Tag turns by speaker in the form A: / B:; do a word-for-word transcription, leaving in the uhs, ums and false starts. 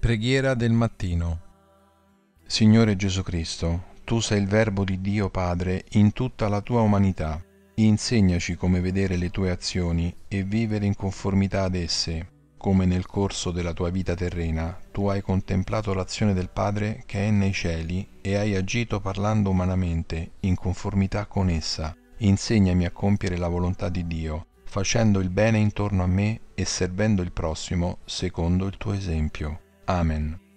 A: Preghiera del mattino. Signore Gesù Cristo, Tu sei il Verbo di Dio Padre in tutta la Tua umanità. Insegnaci come vedere le Tue azioni e vivere in conformità ad esse, come nel corso della Tua vita terrena Tu hai contemplato l'azione del Padre che è nei cieli e hai agito parlando umanamente in conformità con essa. Insegnami a compiere la volontà di Dio, facendo il bene intorno a me e servendo il prossimo secondo il Tuo esempio. Amen.